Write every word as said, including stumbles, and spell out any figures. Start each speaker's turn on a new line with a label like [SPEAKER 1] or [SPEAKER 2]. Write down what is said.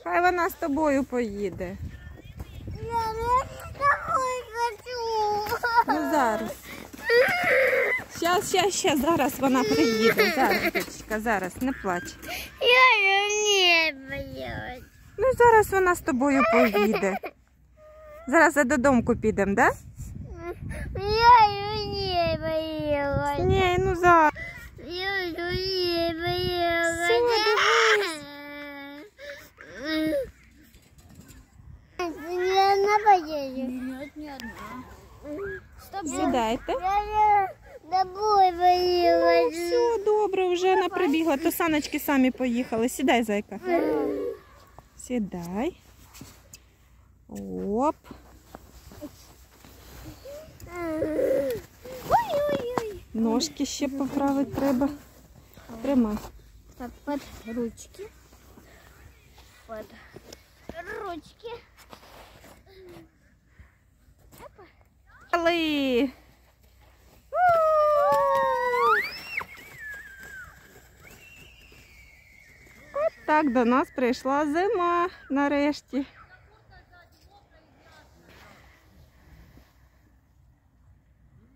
[SPEAKER 1] Хай вона з тобою поїде. Ну зараз. Щас, щас, щас, зараз вона приїде. Зараз, дочка, зараз, не плач.
[SPEAKER 2] Я не боюсь.
[SPEAKER 1] Ну зараз вона з тобою поїде. Зараз за додомку підемо, так? Да?
[SPEAKER 2] Я не боюсь.
[SPEAKER 1] Ні, ну зараз.
[SPEAKER 2] Я не боюсь.
[SPEAKER 1] Все, дивись.
[SPEAKER 2] Я одна поеду. Нет, не одна. С тобой.
[SPEAKER 1] Сідайте.
[SPEAKER 2] Я с тобой боюсь.
[SPEAKER 1] Все, добре, вже вона прибігла, то саночки самі поїхали. Сідай, зайка. Сідай. Оп.
[SPEAKER 2] Ой-ой-ой.
[SPEAKER 1] Ножки ще поправити треба. Тримай.
[SPEAKER 2] Так, под ручки. Под ручки.
[SPEAKER 1] Поїхали! От так до нас прийшла зима нарешті.